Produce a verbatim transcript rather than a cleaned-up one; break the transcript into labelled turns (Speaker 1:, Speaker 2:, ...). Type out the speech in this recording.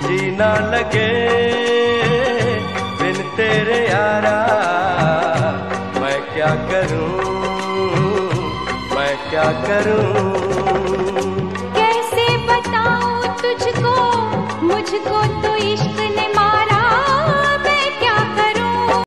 Speaker 1: जीना लगे बिन तेरे यारा। मैं क्या करूं, मैं क्या करूं।
Speaker 2: कैसे बताऊं तुझको, मुझको तो